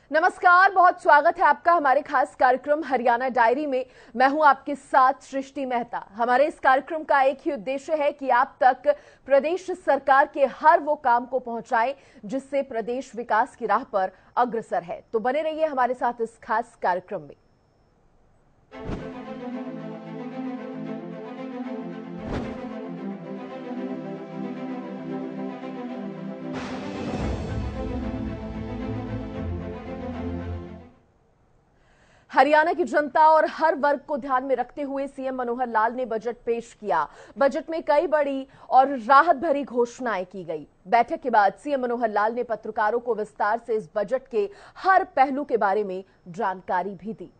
नमस्कार, बहुत स्वागत है आपका हमारे खास कार्यक्रम हरियाणा डायरी में। मैं हूं आपके साथ सृष्टि मेहता। हमारे इस कार्यक्रम का एक ही उद्देश्य है कि आप तक प्रदेश सरकार के हर वो काम को पहुंचाएं जिससे प्रदेश विकास की राह पर अग्रसर है। तो बने रहिए हमारे साथ इस खास कार्यक्रम में। हरियाणा की जनता और हर वर्ग को ध्यान में रखते हुए सीएम मनोहर लाल ने बजट पेश किया। बजट में कई बड़ी और राहत भरी घोषणाएं की गई। बैठक के बाद सीएम मनोहर लाल ने पत्रकारों को विस्तार से इस बजट के हर पहलू के बारे में जानकारी भी दी।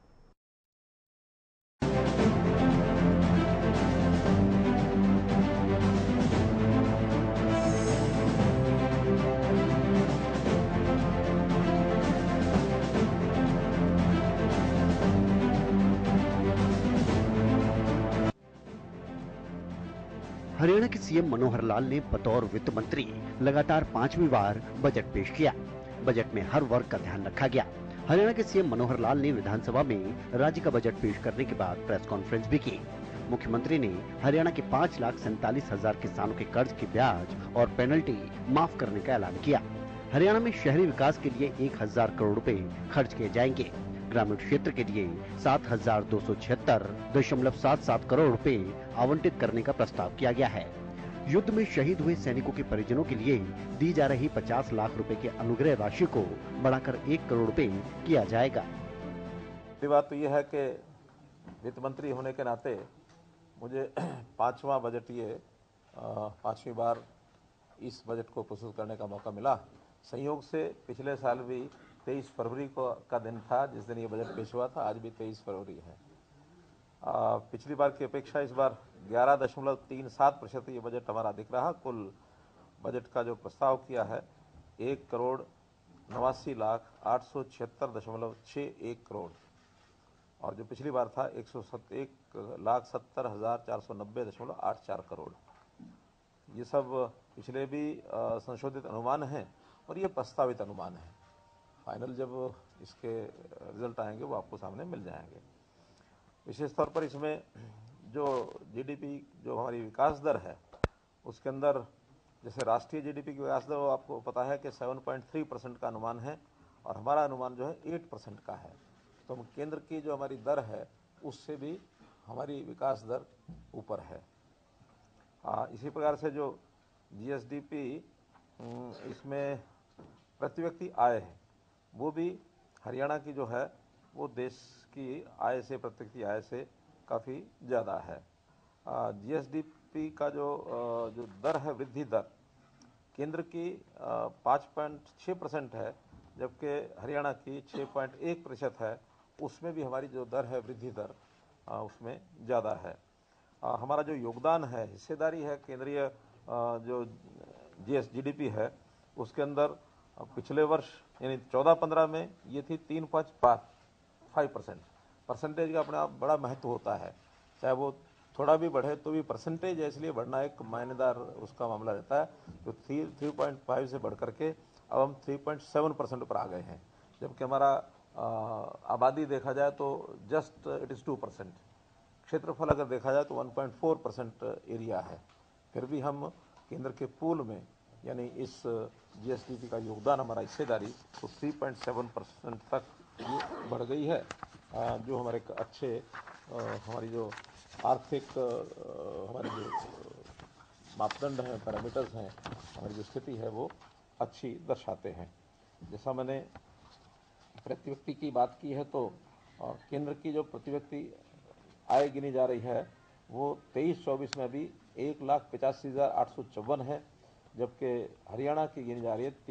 हरियाणा के सीएम मनोहर लाल ने बतौर वित्त मंत्री लगातार 5वीं बार बजट पेश किया। बजट में हर वर्ग का ध्यान रखा गया। हरियाणा के सीएम मनोहर लाल ने विधानसभा में राज्य का बजट पेश करने के बाद प्रेस कॉन्फ्रेंस भी की। मुख्यमंत्री ने हरियाणा के 5,47,000 किसानों के कर्ज की ब्याज और पेनल्टी माफ करने का ऐलान किया। हरियाणा में शहरी विकास के लिए 1,000 करोड़ रुपए खर्च किए जाएंगे। ग्रामीण क्षेत्र के लिए 7,276.77 करोड़ रुपए आवंटित करने का प्रस्ताव किया गया है। युद्ध में शहीद हुए सैनिकों के परिजनों के लिए दी जा रही 50 लाख रुपए की अनुग्रह राशि को बढ़ाकर 1 करोड़ रुपए किया जाएगा। बात तो यह है कि वित्त मंत्री होने के नाते मुझे पांचवा बजट ये 5वीं बार इस बजट को प्रस्तुत करने का मौका मिला। संयोग से पिछले साल भी 23 फरवरी को का दिन था जिस दिन ये बजट पेश हुआ था। आज भी 23 फरवरी है। पिछली बार की अपेक्षा इस बार 11.37% ये बजट हमारा दिख रहा। कुल बजट का जो प्रस्ताव किया है 1,89,876.61 करोड़ और जो पिछली बार था 1,70,70,490.84 करोड़। ये सब पिछले भी संशोधित अनुमान हैं और ये प्रस्तावित अनुमान है। फाइनल जब इसके रिजल्ट आएंगे वो आपको सामने मिल जाएंगे। विशेष तौर पर इसमें जो जीडीपी जो हमारी विकास दर है उसके अंदर जैसे राष्ट्रीय जीडीपी की विकास दर वो आपको पता है कि 7.3% का अनुमान है और हमारा अनुमान जो है 8% का है। तो हम केंद्र की जो हमारी दर है उससे भी हमारी विकास दर ऊपर है। इसी प्रकार से जो जीएसडीपी इसमें प्रति व्यक्ति आय है वो भी हरियाणा की जो है वो देश की आय से प्रति व्यक्ति आय से काफ़ी ज़्यादा है। जीएसडीपी का जो दर है वृद्धि दर केंद्र की 5.6% है जबकि हरियाणा की 6.1% है। उसमें भी हमारी जो दर है वृद्धि दर उसमें ज़्यादा है। हमारा जो योगदान है हिस्सेदारी है केंद्रीय जो जीडीपी है उसके अंदर पिछले वर्ष यानी 14-15 में ये थी 3.5% परसेंटेज का अपने आप बड़ा महत्व होता है। चाहे वो थोड़ा भी बढ़े तो भी परसेंटेज है इसलिए बढ़ना एक मायनेदार उसका मामला रहता है। तो 3.5 से बढ़ करके अब हम 3.7% पर आ गए हैं जबकि हमारा आबादी देखा जाए तो जस्ट इट इज़ 2%। क्षेत्रफल अगर देखा जाए तो 1.4% एरिया है। फिर भी हम केंद्र के पूल में यानी इस जीएसडीपी का योगदान हमारा हिस्सेदारी तो 3.7% तक ये बढ़ गई है। जो हमारे अच्छे हमारी जो आर्थिक हमारे जो मापदंड हैं पैरामीटर्स हैं हमारी जो स्थिति है वो अच्छी दर्शाते हैं। जैसा मैंने प्रति व्यक्ति की बात की है तो केंद्र की जो प्रति व्यक्ति आय गिनी जा रही है वो 23-24 में भी 1,85,854 है जबकि हरियाणा की गिनी जा रही है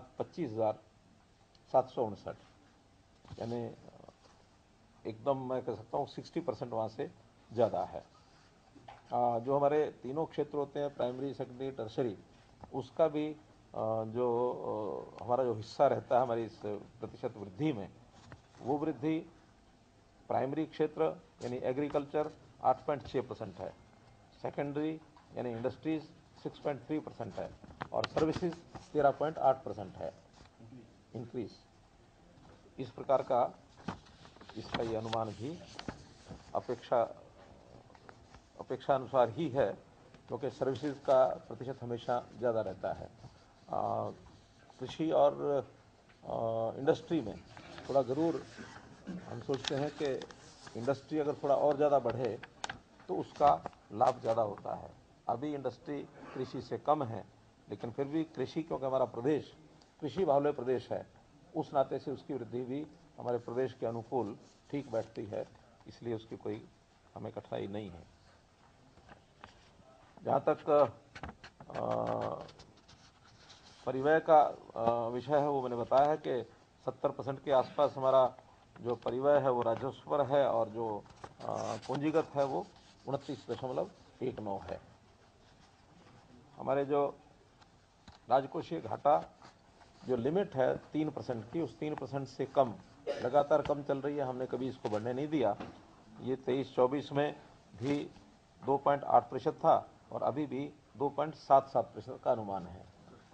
3,25,759 यानी एकदम मैं कह सकता हूँ 60% वहाँ से ज़्यादा है। जो हमारे तीनों क्षेत्र होते हैं प्राइमरी सेकेंडरी टर्शरी उसका भी जो हमारा जो हिस्सा रहता है हमारी इस प्रतिशत वृद्धि में वो वृद्धि प्राइमरी क्षेत्र यानी एग्रीकल्चर 8.6% है, सेकेंडरी यानी इंडस्ट्रीज 6.3% है और सर्विसेज 13.8% है इंक्रीज। इस प्रकार का इसका ये अनुमान भी अपेक्षा अनुसार ही है, क्योंकि सर्विसेज का प्रतिशत हमेशा ज़्यादा रहता है। कृषि और इंडस्ट्री में थोड़ा ज़रूर हम सोचते हैं कि इंडस्ट्री अगर थोड़ा और ज़्यादा बढ़े तो उसका लाभ ज़्यादा होता है। अभी इंडस्ट्री कृषि से कम है, लेकिन फिर भी कृषि, क्योंकि हमारा प्रदेश कृषि बाहुल्य प्रदेश है, उस नाते से उसकी वृद्धि भी हमारे प्रदेश के अनुकूल ठीक बैठती है, इसलिए उसकी कोई हमें कठिनाई नहीं है। जहाँ तक परिव्यय का विषय है, वो मैंने बताया है कि 70% के आसपास हमारा जो परिव्यय है वो राजस्व पर है, और जो पूंजीगत है वो 29.19 है। हमारे जो राजकोषीय घाटा जो लिमिट है 3% की, उस 3% से कम लगातार कम चल रही है, हमने कभी इसको बढ़ने नहीं दिया। ये 23-24 में भी 2.8% था और अभी भी 2.77% का अनुमान है।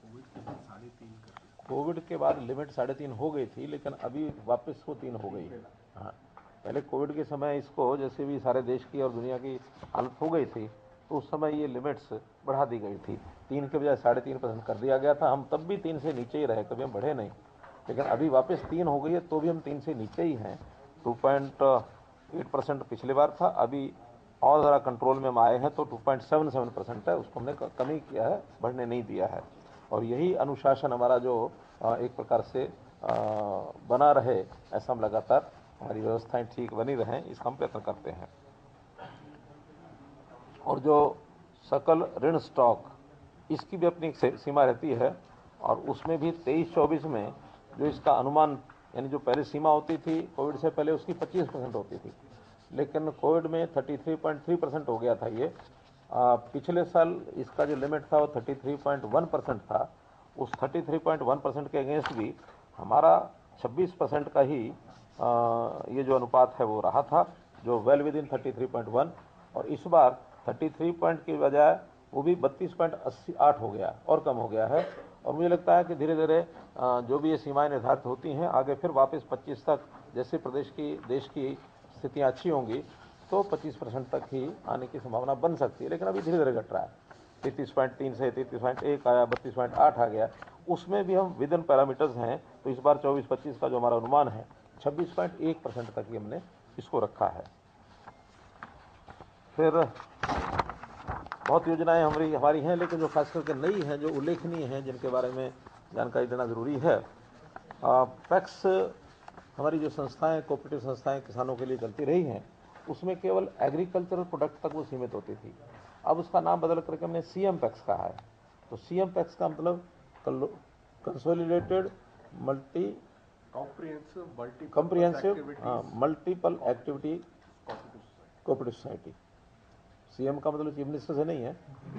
कोविड के बाद लिमिट 3.5 हो गई थी, लेकिन अभी वापस वो 3 हो गई है। हाँ, पहले कोविड के समय इसको जैसे भी सारे देश की और दुनिया की हालत हो गई थी, तो उस समय ये लिमिट्स बढ़ा दी गई थी। 3 के बजाय 3.5% कर दिया गया था। हम तब भी 3 से नीचे ही रहे, कभी हम बढ़े नहीं, लेकिन अभी वापस 3 हो गई है, तो भी हम 3 से नीचे ही हैं। 2.8% पिछली बार था, अभी और ज़रा कंट्रोल में हम आए हैं, तो 2.77% है, उसको हमने कमी किया है, बढ़ने नहीं दिया है। और यही अनुशासन हमारा जो एक प्रकार से बना रहे, ऐसा हम लगातार हमारी व्यवस्थाएं ठीक बनी रहें, इसका हम प्रयत्न करते हैं। और जो सकल ऋण स्टॉक, इसकी भी अपनी सीमा रहती है, और उसमें भी 23-24 में जो इसका अनुमान, यानी जो पहले सीमा होती थी कोविड से पहले, उसकी 25% होती थी, लेकिन कोविड में 33.3% हो गया था ये। पिछले साल इसका जो लिमिट था वो 33.1% था। उस 33.1% के अगेंस्ट भी हमारा 26% का ही ये जो अनुपात है वो रहा था, जो वेल विद इन 33.1, और इस बार 33 पॉइंट की बजाय वो भी 32.88 हो गया और कम हो गया है। और मुझे लगता है कि धीरे धीरे जो भी ये सीमाएं निर्धारित होती हैं, आगे फिर वापस 25 तक, जैसे देश की स्थितियाँ अच्छी होंगी तो 25% तक ही आने की संभावना बन सकती है, लेकिन अभी धीरे धीरे घट रहा है। 33.3 से 33.1 आया, 32.8 आ गया, उसमें भी हम विद इन पैरामीटर्स हैं। तो इस बार 24-25 का जो हमारा अनुमान है, 26.1% तक ही हमने इसको रखा है। फिर बहुत योजनाएं हमारी हैं, लेकिन जो खास करके नई हैं, जो उल्लेखनीय हैं, जिनके बारे में जानकारी देना ज़रूरी है। पैक्स हमारी जो संस्थाएं, कोऑपरेटिव संस्थाएं किसानों के लिए चलती रही हैं, उसमें केवल एग्रीकल्चरल प्रोडक्ट तक वो सीमित होती थी। अब उसका नाम बदल करके हमने सीएम पैक्स कहा है। तो सीएम पैक्स का मतलब consolidated comprehensive multiple activity cooperative society. CM का मतलब चीफ मिनिस्टर से नहीं है।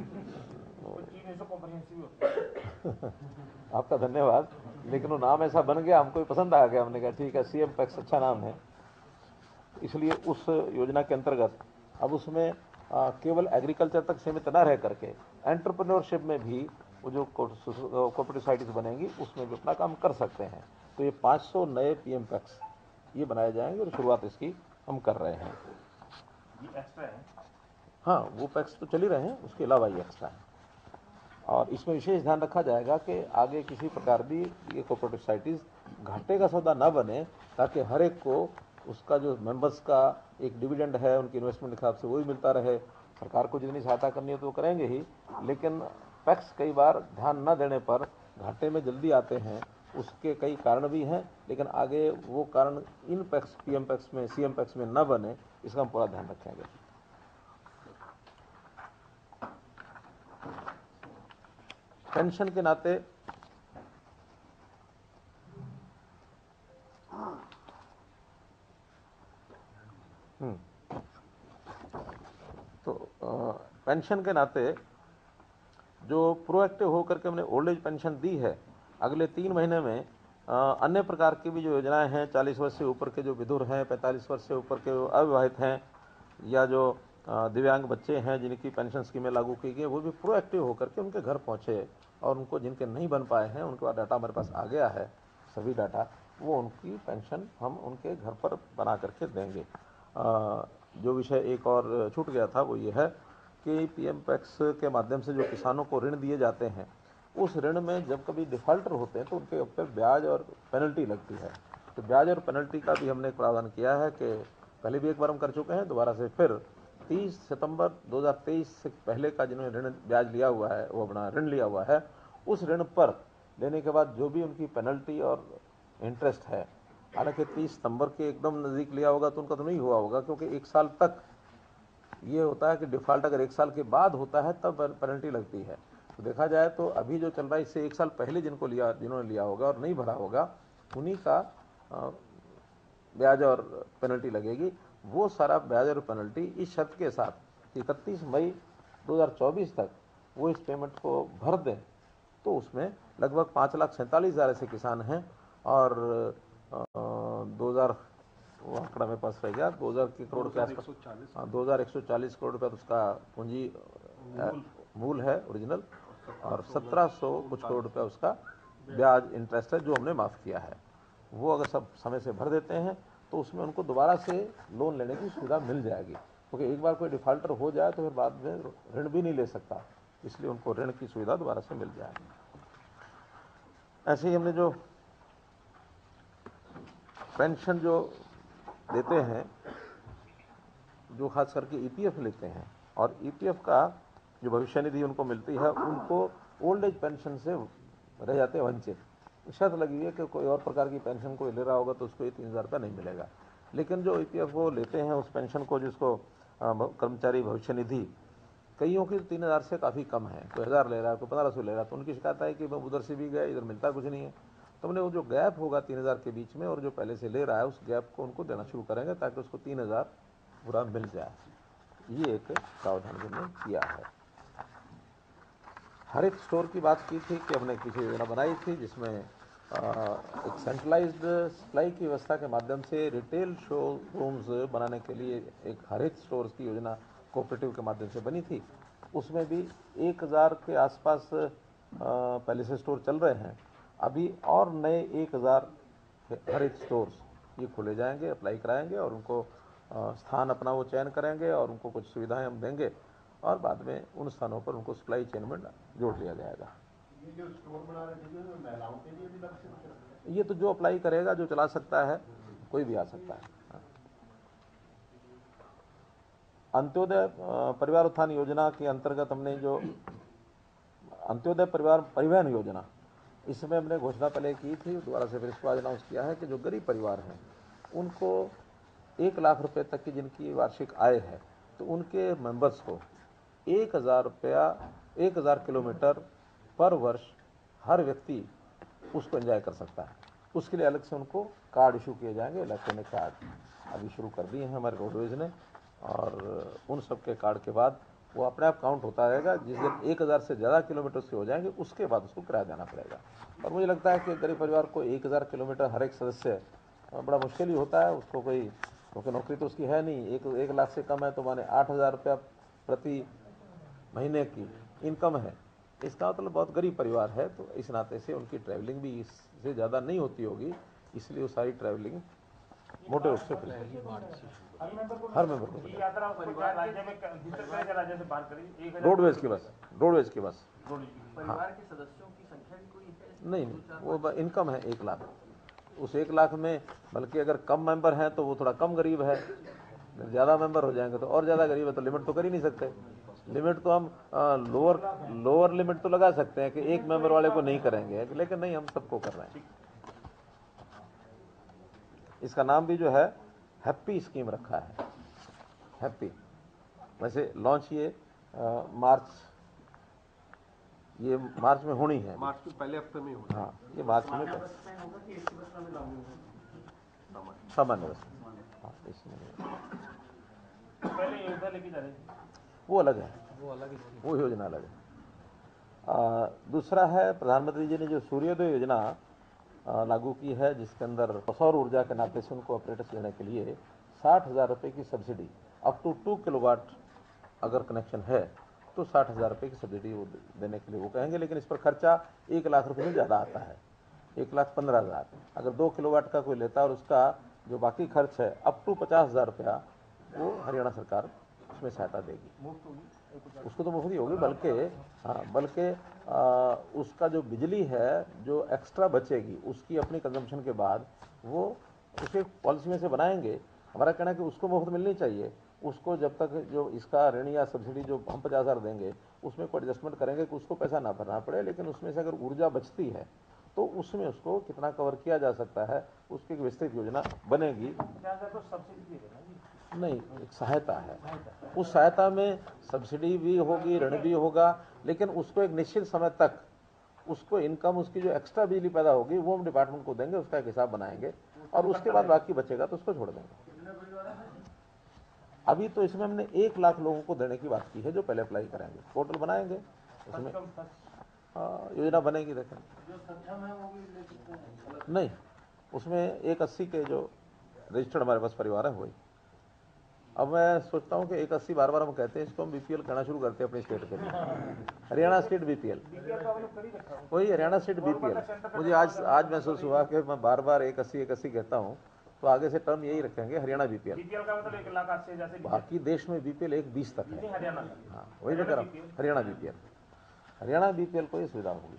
आपका धन्यवाद, लेकिन वो नाम ऐसा बन गया, हमको पसंद आ गया, हमने कहा ठीक है, सीएम पैक्स अच्छा नाम है। इसलिए उस योजना के अंतर्गत अब उसमें केवल एग्रीकल्चर तक सीमित न रह करके एंटरप्रेन्योरशिप में भी वो जो कोऑपरेटिव सोसाइटीज बनेंगी, उसमें भी अपना काम कर सकते हैं। तो ये 500 नए पीएम पैक्स ये बनाए जाएंगे, और शुरुआत इसकी हम कर रहे हैं। ये एक्स्ट्रा है? हाँ, वो पैक्स तो चल ही रहे हैं, उसके अलावा ये एक्स्ट्रा है। और इसमें विशेष ध्यान रखा जाएगा कि आगे किसी प्रकार भी ये कोऑपरेटिव सोसाइटीज़ घाटे का सौदा न बने, ताकि हर एक को उसका जो मेंबर्स का एक डिविडेंड है उनकी इन्वेस्टमेंट के हिसाब से वो भी मिलता रहे। सरकार को जितनी सहायता करनी है तो वो करेंगे ही, लेकिन पैक्स कई बार ध्यान न देने पर घाटे में जल्दी आते हैं। उसके कई कारण भी हैं, लेकिन आगे वो कारण इन पैक्स, पीएम पैक्स में, सीएम पैक्स में न बने, इसका हम पूरा ध्यान रखेंगे। पेंशन के नाते पेंशन के नाते जो प्रोएक्टिव होकर के हमने ओल्ड एज पेंशन दी है, अगले 3 महीने में अन्य प्रकार की भी जो योजनाएं हैं, 40 वर्ष से ऊपर के जो विधुर हैं, 45 वर्ष से ऊपर के अविवाहित हैं, या जो दिव्यांग बच्चे हैं जिनकी पेंशन स्कीमें लागू की गई, वो भी प्रोएक्टिव होकर के उनके घर पहुंचे, और उनको जिनके नहीं बन पाए हैं उनके पास डाटा हमारे पास आ गया है, सभी डाटा, वो उनकी पेंशन हम उनके घर पर बना करके देंगे। जो विषय एक और छूट गया था वो ये है कि पीएम पैक्स के माध्यम से जो किसानों को ऋण दिए जाते हैं, उस ऋण में जब कभी डिफॉल्टर होते हैं तो उनके ऊपर ब्याज और पेनल्टी लगती है। तो ब्याज और पेनल्टी का भी हमने एक प्रावधान किया है कि पहले भी एक बार हम कर चुके हैं, दोबारा से फिर 30 सितंबर 2023 से पहले का जिन्होंने ऋण ब्याज लिया हुआ है, वो अपना ऋण लिया हुआ है, उस ऋण पर लेने के बाद जो भी उनकी पेनल्टी और इंटरेस्ट है, हालांकि 30 सितंबर के एकदम नज़दीक लिया होगा तो उनका तो नहीं हुआ होगा, क्योंकि एक साल तक ये होता है कि डिफ़ॉल्ट अगर एक साल के बाद होता है तब पेनल्टी लगती है। तो देखा जाए तो अभी जो चल रहा है इससे एक साल पहले जिन्होंने लिया होगा और नहीं भरा होगा, उन्हीं का ब्याज और पेनल्टी लगेगी। वो सारा ब्याज और पेनल्टी इस शर्त के साथ कि 31 मई 2024 तक वो इस पेमेंट को भर दें, तो उसमें लगभग 5,47,000 ऐसे किसान हैं और 2000 वो आंकड़ा मेरे पास रह गया, 2000 करोड़ के आसपास, 2140 करोड़ रुपया तो उसका पूंजी मूल है ओरिजिनल, और 1700 कुछ करोड़ रुपया उसका ब्याज इंटरेस्ट है जो हमने माफ़ किया है। वो अगर सब समय से भर देते हैं तो उसमें उनको दोबारा से लोन लेने की सुविधा मिल जाएगी, क्योंकि एक बार कोई डिफॉल्टर हो जाए तो फिर बाद में ऋण भी नहीं ले सकता, इसलिए उनको ऋण की सुविधा दोबारा से मिल जाएगी। ऐसे ही हमने जो पेंशन जो देते हैं, जो खास करके ईपीएफ लेते हैं, और ईपीएफ का जो भविष्य निधि उनको मिलती है, उनको ओल्ड एज पेंशन से रह जाते हैं वंचित। शर्त लगी है कि कोई और प्रकार की पेंशन कोई ले रहा होगा तो उसको ये 3,000 रुपया नहीं मिलेगा, लेकिन जो ईपीएफ वो लेते हैं उस पेंशन को, जिसको कर्मचारी भविष्य निधि, कईयों की 3,000 से काफ़ी कम है, कोई 1,000 ले रहा है, कोई 1,500 ले रहा है, तो उनकी शिकायत है कि मैं उधर से भी गया, इधर मिलता कुछ नहीं है। तो हमने वो जो गैप होगा 3,000 के बीच में और जो पहले से ले रहा है, उस गैप को उनको देना शुरू करेंगे ताकि उसको 3,000 पूरा मिल जाए। ये एक प्रावधान हमने किया है। हरित स्टोर की बात की थी कि हमने पीछे योजना बनाई थी जिसमें एक सेंट्रलाइज्ड सप्लाई की व्यवस्था के माध्यम से रिटेल शोरूम्स बनाने के लिए एक हरित स्टोर्स की योजना कोऑपरेटिव के माध्यम से बनी थी। उसमें भी 1,000 के आसपास पहले से स्टोर चल रहे हैं, अभी और नए 1,000 हरित स्टोर्स ये खोले जाएंगे, अप्लाई कराएंगे और उनको स्थान अपना वो चयन करेंगे और उनको कुछ सुविधाएं हम देंगे और बाद में उन स्थानों पर उनको सप्लाई चेन में जोड़ लिया जाएगा। ये जो स्टोर बना रहे थे महिलाओं के लिए भी लक्ष्य कुछ रखा है? ये तो जो अप्लाई करेगा, जो चला सकता है, कोई भी आ सकता है। अंत्योदय परिवार उत्थान योजना के अंतर्गत हमने जो अंत्योदय परिवार परिवहन योजना, इसमें हमने घोषणा पहले की थी, दोबारा से फिर इसको आज अनाउंस किया है कि जो गरीब परिवार हैं उनको 1 लाख रुपए तक की जिनकी वार्षिक आय है, तो उनके मेंबर्स को 1,000 रुपया 1,000 किलोमीटर पर वर्ष हर व्यक्ति उसको एंजॉय कर सकता है। उसके लिए अलग से उनको कार्ड इशू किए जाएंगे, इलेक्ट्रॉनिक कार्ड अभी शुरू कर दिए हैं हमारे रोडवेज ने, और उन सब के कार्ड के बाद वो अपने आप काउंट होता रहेगा। जिस दिन 1,000 से ज़्यादा किलोमीटर से हो जाएंगे उसके बाद उसको किराया देना पड़ेगा। और मुझे लगता है कि गरीब परिवार को 1,000 किलोमीटर हर एक सदस्य बड़ा मुश्किल ही होता है, उसको कोई, क्योंकि नौकरी तो उसकी है नहीं, 1 लाख से कम है तो माने 8,000 रुपया प्रति महीने की इनकम है, इसका मतलब बहुत गरीब परिवार है। तो इस नाते से उनकी ट्रैवलिंग भी इससे ज़्यादा नहीं होती होगी, इसलिए वो सारी ट्रैवलिंग मोटे रूप से फ्री हर मेंबर को रोडवेज की बस, रोडवेज की बस। परिवार के सदस्यों की संख्या भी कोई है? नहीं, वो इनकम है 1 लाख, उस 1 लाख में बल्कि अगर कम मेंबर हैं तो वो थोड़ा कम गरीब है, ज़्यादा मेंबर हो जाएंगे तो और ज़्यादा गरीब है। तो लिमिट तो कर ही नहीं सकते, लिमिट तो हम लोअर लिमिट तो लगा सकते हैं कि 1 मेंबर वाले को नहीं करेंगे, लेकिन नहीं, हम सबको कर रहे हैं। इसका नाम भी जो है हैप्पी स्कीम रखा है, हैप्पी। वैसे लॉन्च ये मार्च में होनी है, मार्च के पहले हफ्ते में होगा। हाँ, ये मार्च में सामान्य व्यवस्था, हाँ, इसमें पहले योजना लेके जा रहे थे, वो अलग है, वो योजना अलग है। दूसरा है प्रधानमंत्री जी ने जो सूर्योदय योजना लागू की है, जिसके अंदर सौर ऊर्जा के नाते से उनको ऑपरेटर्स लेने के लिए 60,000 रुपये की सब्सिडी, अप टू 2 किलोवाट अगर कनेक्शन है तो 60,000 रुपये की सब्सिडी वो देने के लिए वो कहेंगे, लेकिन इस पर खर्चा 1 लाख रुपये से ज़्यादा आता है। 1,15,000। अगर 2 किलोवाट का कोई लेता है और उसका जो बाकी खर्च है अप टू 50,000 रुपया वो हरियाणा सरकार उसमें सहायता देगी। उसको तो मुफ्त ही होगी, बल्कि उसका जो बिजली है जो एक्स्ट्रा बचेगी उसकी अपनी कंजम्पशन के बाद वो उसे पॉलिसी में से बनाएंगे। हमारा कहना है कि उसको मुफ्त मिलनी चाहिए। उसको जब तक जो इसका ऋण या सब्सिडी जो हम 50,000 देंगे उसमें कोई एडजस्टमेंट करेंगे कि उसको पैसा ना भरना पड़े, लेकिन उसमें से अगर ऊर्जा बचती है तो उसमें उसको कितना कवर किया जा सकता है उसकी एक विस्तृत योजना बनेगी। नहीं, एक सहायता है, उस सहायता में सब्सिडी भी होगी, ऋण भी होगा, लेकिन उसको एक निश्चित समय तक उसको इनकम उसकी जो एक्स्ट्रा बिजली पैदा होगी वो हम डिपार्टमेंट को देंगे, उसका एक हिसाब बनाएंगे और उसके बाद बाकी बचेगा तो उसको छोड़ देंगे। अभी तो इसमें हमने 1 लाख लोगों को देने की बात की है जो पहले अप्लाई करेंगे। पोर्टल बनाएंगे, उसमें योजना बनेगी। देखें नहीं, उसमें 180 के जो रजिस्टर्ड हमारे पास परिवार है वही। अब मैं सोचता हूँ कि 180 बार हम कहते हैं, इसको हम बीपीएल कहना शुरू करते हैं अपने स्टेट के लिए। हरियाणा स्टेट बीपीएल, वही हरियाणा स्टेट बीपीएल। मुझे आज महसूस हुआ कि मैं बार 180 कहता हूँ, तो आगे से टर्म यही रखेंगे हरियाणा बीपीएल। बीपीएल का मतलब 1,80,000 जैसे बाकी देश में बीपीएल 120 तक है। हरियाणा, हाँ वही मैं कह रहा हूँ, हरियाणा बीपीएल को ये सुविधा होगी।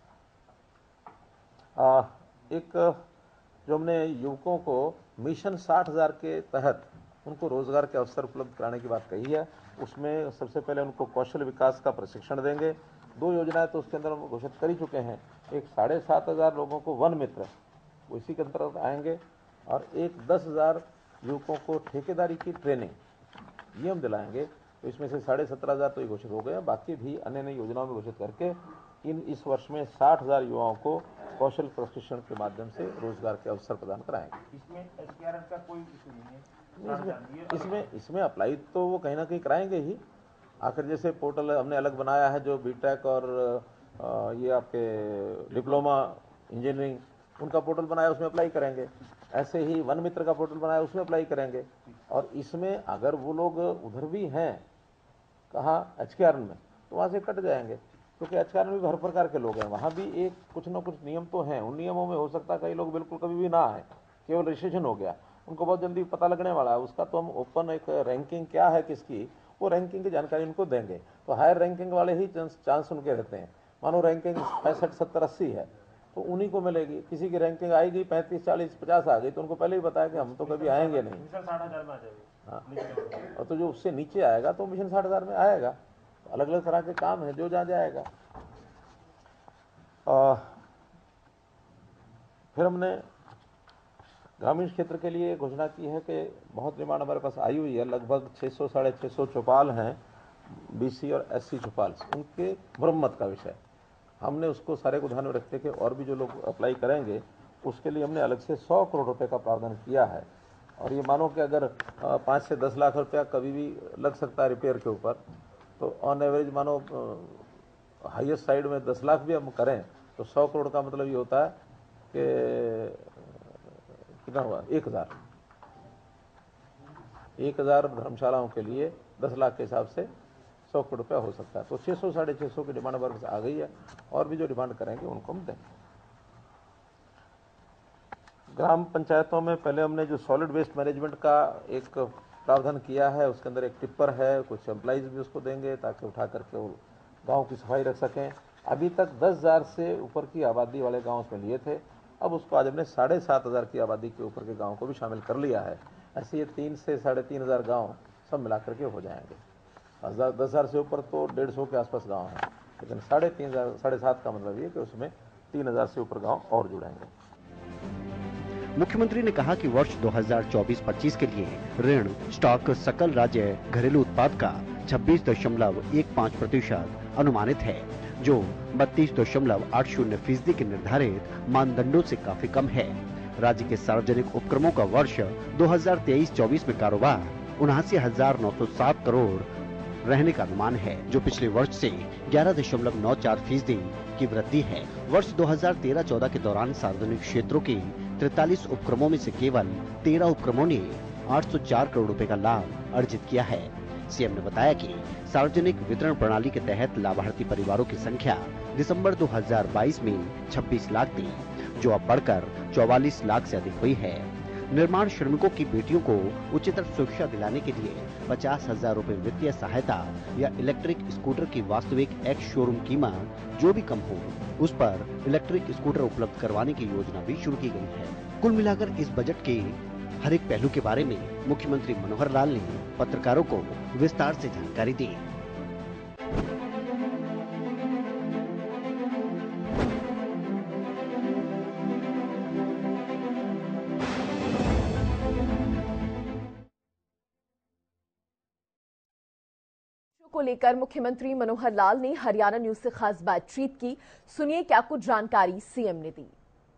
एक जो हमने युवकों को मिशन 60,000 के तहत उनको रोजगार के अवसर उपलब्ध कराने की बात कही है, उसमें सबसे पहले उनको कौशल विकास का प्रशिक्षण देंगे। 2 योजनाएं तो उसके अंदर हम घोषित कर ही चुके हैं। एक 7,500 लोगों को वन मित्र वो इसी के अंतर्गत आएंगे और एक 10,000 युवकों को ठेकेदारी की ट्रेनिंग ये हम दिलाएंगे। तो इसमें से 17,500 तो ये घोषित हो गए, बाकी भी अन्य नई योजनाओं में घोषित करके इस वर्ष में 60,000 युवाओं को कौशल प्रशिक्षण के माध्यम से रोजगार के अवसर प्रदान कराएंगे। इसमें एसडीआरएफ का कोई इशू नहीं है। इसमें अप्लाई तो वो कहीं ना कहीं कराएंगे ही। आखिर जैसे पोर्टल हमने अलग बनाया है जो बीटेक और ये आपके डिप्लोमा इंजीनियरिंग उनका पोर्टल बनाया उसमें अप्लाई करेंगे, ऐसे ही वन मित्र का पोर्टल बनाया उसमें अप्लाई करेंगे। और इसमें अगर वो लोग उधर भी हैं कहाँ एचकेआरएन में तो वहाँ से कट जाएंगे, क्योंकि एचकेआरएन में भी हर प्रकार के लोग हैं, वहाँ भी एक कुछ ना कुछ नियम तो हैं। उन नियमों में हो सकता है कई लोग बिल्कुल कभी भी ना आए, केवल रजिस्ट्रेशन हो गया, उनको बहुत जल्दी पता लगने वाला है उसका। तो हम ओपन एक रैंकिंग क्या है किसकी, वो रैंकिंग की जानकारी उनको देंगे। तो हायर रैंकिंग वाले ही चांस उनके रहते हैं। मानो रैंकिंग 65, 70, 80 है तो उन्हीं को मिलेगी। किसी की रैंकिंग आएगी 35, 40, 50 आ गई तो उनको पहले ही बताया कि हम तो कभी आएंगे नहीं। 60,000 में आ जाएगी। हाँ, और तो जो उससे नीचे आएगा तो मिशन 60,000 में आएगा। तो अलग अलग तरह के काम है जो जहाँ जाएगा। फिर हमने ग्रामीण क्षेत्र के लिए घोषणा की है कि बहुत डिमांड हमारे पास आई हुई है। लगभग 600, 650 चौपाल हैं, बीसी और एससी चौपाल, उनके मरम्मत का विषय हमने उसको सारे को ध्यान में रखते कि और भी जो लोग अप्लाई करेंगे उसके लिए हमने अलग से 100 करोड़ रुपए का प्रावधान किया है। और ये मानो कि अगर 5 से 10 लाख रुपया कभी भी लग सकता है रिपेयर के ऊपर, तो ऑन एवरेज मानो हाईएस्ट साइड में 10 लाख भी हम करें तो 100 करोड़ का मतलब ये होता है कि कितना हुआ, 1,000 धर्मशालाओं के लिए 10 लाख के हिसाब से 100 करोड़ रुपया हो सकता है। तो 600, 650 की डिमांड वर्ग से आ गई है और भी जो डिमांड करेंगे उनको हम देंगे। ग्राम पंचायतों में पहले हमने जो सॉलिड वेस्ट मैनेजमेंट का एक प्रावधान किया है, उसके अंदर एक टिप्पर है, कुछ एम्प्लॉइज भी उसको देंगे ताकि उठा करके वो गाँव की सफाई रख सकें। अभी तक 10,000 से ऊपर की आबादी वाले गाँव उसमें लिए थे, अब उसको आज हमने 7,500 की आबादी के ऊपर के गाँव को भी शामिल कर लिया है। ऐसे ये 3 से 3,500 गाँव सब मिला करके हो जाएंगे। 10,000 से ऊपर तो 150 के आसपास गांव हैं, लेकिन 3,500, 7,500 का मतलब ये कि उसमें 3,000 से ऊपर गांव और जुड़ेंगे। मुख्यमंत्री ने कहा कि वर्ष 2024-25 के लिए ऋण स्टॉक सकल राज्य घरेलू उत्पाद का 26.15% अनुमानित है, जो 32.80% के निर्धारित मानदंडों से काफी कम है। राज्य के सार्वजनिक उपक्रमों का वर्ष 2023-24 में कारोबार 79,907 करोड़ रहने का अनुमान है, जो पिछले वर्ष से 11.94% की वृद्धि है। वर्ष 2013-14 के दौरान सार्वजनिक क्षेत्रों के 43 उपक्रमों में से केवल 13 उपक्रमों ने 804 करोड़ रुपए का लाभ अर्जित किया है। सीएम ने बताया कि सार्वजनिक वितरण प्रणाली के तहत लाभार्थी परिवारों की संख्या दिसंबर 2022 में 26 लाख थी, जो अब बढ़कर 44 लाख से अधिक हुई है। निर्माण श्रमिकों की बेटियों को उच्चतर शिक्षा दिलाने के लिए 50,000 रुपए वित्तीय सहायता या इलेक्ट्रिक स्कूटर की वास्तविक एक्स शोरूम कीमत जो भी कम हो, उस पर इलेक्ट्रिक स्कूटर उपलब्ध करवाने की योजना भी शुरू की गई है। कुल मिलाकर इस बजट के हर एक पहलू के बारे में मुख्यमंत्री मनोहर लाल ने पत्रकारों को विस्तार से जानकारी दी। को लेकर मुख्यमंत्री मनोहर लाल ने हरियाणा न्यूज से खास बातचीत की। सुनिए क्या कुछ जानकारी सीएम ने दी।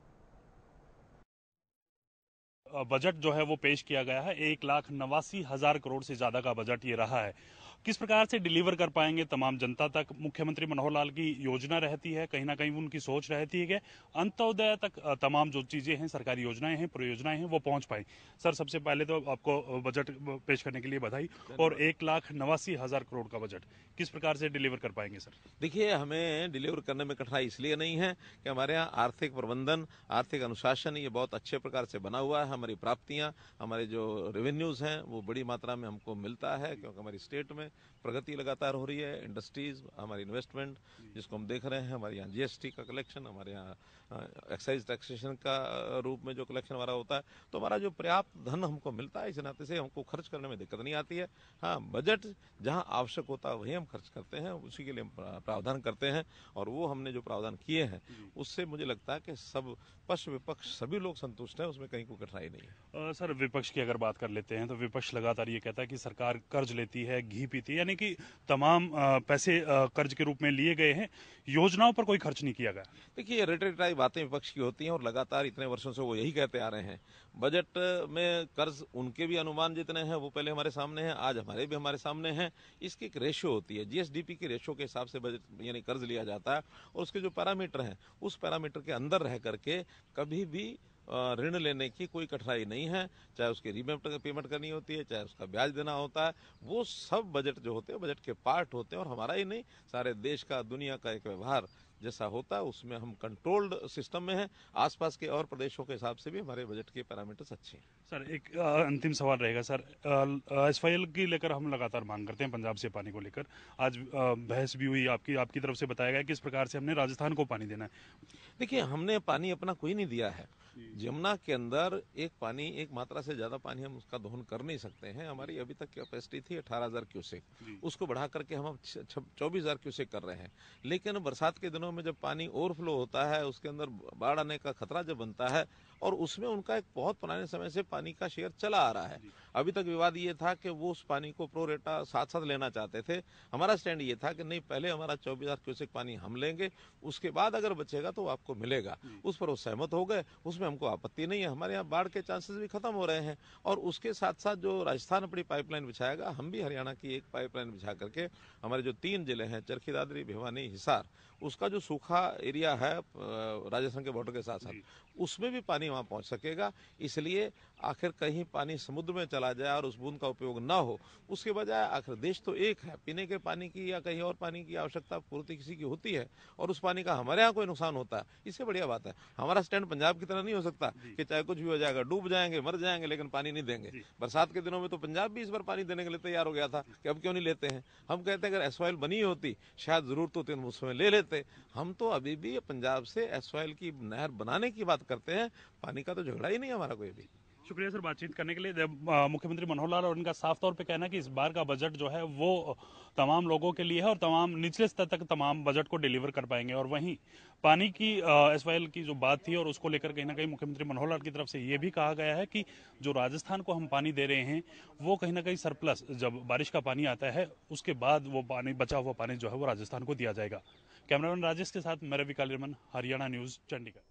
बजट जो है वो पेश किया गया है। 1,89,000 करोड़ से ज्यादा का बजट ये रहा है। किस प्रकार से डिलीवर कर पाएंगे तमाम जनता तक, मुख्यमंत्री मनोहर लाल की योजना रहती है, कहीं ना कहीं उनकी सोच रहती है कि अंत्योदय तक तमाम जो चीजें हैं, सरकारी योजनाएं हैं, परियोजनाएं हैं, वो पहुंच पाए। सर, सबसे पहले तो आपको बजट पेश करने के लिए बधाई। और 1,89,000 करोड़ का बजट किस प्रकार से डिलीवर कर पाएंगे सर? देखिए, हमें डिलीवर करने में कठिनाई इसलिए नहीं है कि हमारे यहाँ आर्थिक प्रबंधन, आर्थिक अनुशासन ये बहुत अच्छे प्रकार से बना हुआ है। हमारी प्राप्तियां, हमारे जो रेवेन्यूज हैं वो बड़ी मात्रा में हमको मिलता है, क्योंकि हमारी स्टेट में प्रगति लगातार हो रही है। इंडस्ट्रीज, हमारी इन्वेस्टमेंट जिसको हम देख रहे हैं, हमारे यहाँ जीएसटी का कलेक्शन, हमारे यहाँ एक्साइज टैक्सेशन का रूप में जो कलेक्शन हमारा होता है, तो हमारा जो पर्याप्त धन हमको मिलता है, इस नाते से हमको खर्च करने में दिक्कत नहीं आती है। हाँ, बजट जहाँ आवश्यक होता है वही हम खर्च करते हैं, उसी के लिए हम प्रावधान करते हैं, और वो हमने जो प्रावधान किए हैं उससे मुझे लगता है कि सब पक्ष विपक्ष सभी लोग संतुष्ट हैं, उसमें कहीं कोई कठिनाई नहीं है। सर, विपक्ष की अगर बात कर लेते हैं तो विपक्ष लगातार ये कहता है कि सरकार कर्ज लेती है, घी पीती है, यानी कि तमाम पैसे कर्ज के रूप में लिए गए हैं, योजनाओं पर कोई खर्च नहीं किया गया। देखिए, रेटरेटाई बातें विपक्ष की होती हैं और लगातार इतने वर्षों से वो यही कहते आ रहे हैं। बजट में कर्ज उनके भी अनुमान जितने हैं वो पहले हमारे सामने हैं, आज हमारे सामने हैं। इसकी एक रेशियो होती है, जीएसडीपी के रेशियो के हिसाब से बजट यानी कर्ज लिया जाता है, और उसके जो पैरामीटर हैं उस पैरामीटर के अंदर रह करके कभी भी ऋण लेने की कोई कठिनाई नहीं है। चाहे उसकी पेमेंट करनी होती है, चाहे उसका ब्याज देना होता है, वो सब बजट जो होते हैं बजट के पार्ट होते हैं। और हमारा ही नहीं, सारे देश का, दुनिया का एक व्यवहार जैसा होता है उसमें हम कंट्रोल्ड सिस्टम में हैं। आसपास के और प्रदेशों के हिसाब से भी हमारे बजट के पैरामीटर्स अच्छे हैं। सर, एक अंतिम सवाल रहेगा सर, एसवाईएल की लेकर हम लगातार मांग करते हैं, पंजाब से पानी को लेकर आज बहस भी हुई, आपकी तरफ से बताया गया किस प्रकार से हमने राजस्थान को पानी देना है। देखिए, हमने पानी अपना कोई नहीं दिया है। यमुना के अंदर एक मात्रा से ज्यादा पानी हम उसका दोहन कर नहीं सकते हैं। हमारी अभी तक कैपेसिटी थी 18,000 क्यूसेक, उसको बढ़ा करके हम 24,000 क्यूसेक कर रहे हैं। लेकिन बरसात के दिनों में जब पानी ओवरफ्लो होता है, उसके अंदर बाढ़ आने का खतरा जब बनता है, और उसमें उनका एक बहुत पुराने समय से पानी का शेयर चला आ रहा है। अभी तक विवाद ये था कि वो उस पानी को प्रो रेटा साथ साथ लेना चाहते थे। हमारा स्टैंड ये था कि नहीं, पहले हमारा 24,000 क्यूसेक पानी हम लेंगे, उसके बाद अगर बचेगा तो आपको मिलेगा। उस पर वो सहमत हो गए, उसमें हमको आपत्ति नहीं है। हमारे यहाँ बाढ़ के चांसेस भी खत्म हो रहे हैं, और उसके साथ साथ जो राजस्थान अपनी पाइपलाइन बिछाएगा, हम भी हरियाणा की एक पाइपलाइन बिछा करके हमारे जो 3 जिले हैं, चरखी दादरी, भिवानी, हिसार, उसका जो सूखा एरिया है राजस्थान के बॉर्डर के साथ साथ, उसमें भी पानी वहां पहुंच सकेगा। इसलिए आखिर कहीं पानी समुद्र में चला जाए और उस बूंद का उपयोग ना हो, उसके बजाय आखिर देश तो एक है, पीने के पानी की या कहीं और पानी की आवश्यकता पूर्ति किसी की होती है, और उस पानी का हमारे यहाँ कोई नुकसान होता है, इससे बढ़िया बात है। हमारा स्टैंड पंजाब की तरह नहीं हो सकता कि चाहे कुछ भी हो जाएगा, डूब जाएंगे, मर जाएंगे, लेकिन पानी नहीं देंगे। बरसात के दिनों में तो पंजाब भी इस बार पानी देने के लिए तैयार हो गया था कि अब क्यों नहीं लेते हैं। हम कहते हैं अगर एसवाईएल बनी होती, शायद जरूरत होती तो उसमें ले लेते। हम तो अभी भी पंजाब से एसवाईएल की नहर बनाने की बात करते हैं, पानी का तो झगड़ा ही नहीं हमारा कोई भी। शुक्रिया सर बातचीत करने के लिए। मुख्यमंत्री मनोहर लाल और उनका साफ तौर पे कहना है कि इस बार का बजट जो है वो तमाम लोगों के लिए है और तमाम निचले स्तर तक तमाम बजट को डिलीवर कर पाएंगे। और वहीं पानी की एसवाईएल की जो बात थी और उसको लेकर कहीं ना कहीं मुख्यमंत्री मनोहर लाल की तरफ से ये भी कहा गया है कि जो राजस्थान को हम पानी दे रहे हैं वो कहीं ना कहीं सरप्लस, जब बारिश का पानी आता है उसके बाद वो पानी, बचा हुआ पानी जो है वो राजस्थान को दिया जाएगा। कैमरामैन राजेश के साथ मैं रवि कालीरमन, हरियाणा न्यूज, चंडीगढ़।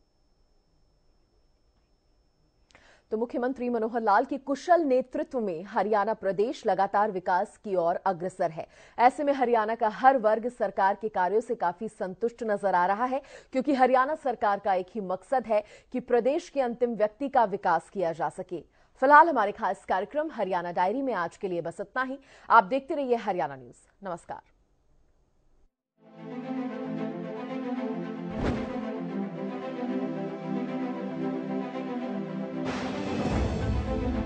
तो मुख्यमंत्री मनोहर लाल के कुशल नेतृत्व में हरियाणा प्रदेश लगातार विकास की ओर अग्रसर है। ऐसे में हरियाणा का हर वर्ग सरकार के कार्यों से काफी संतुष्ट नजर आ रहा है, क्योंकि हरियाणा सरकार का एक ही मकसद है कि प्रदेश के अंतिम व्यक्ति का विकास किया जा सके। फिलहाल हमारे खास कार्यक्रम हरियाणा डायरी में आज के लिए बस इतना ही। आप देखते रहिए हरियाणा न्यूज। नमस्कार।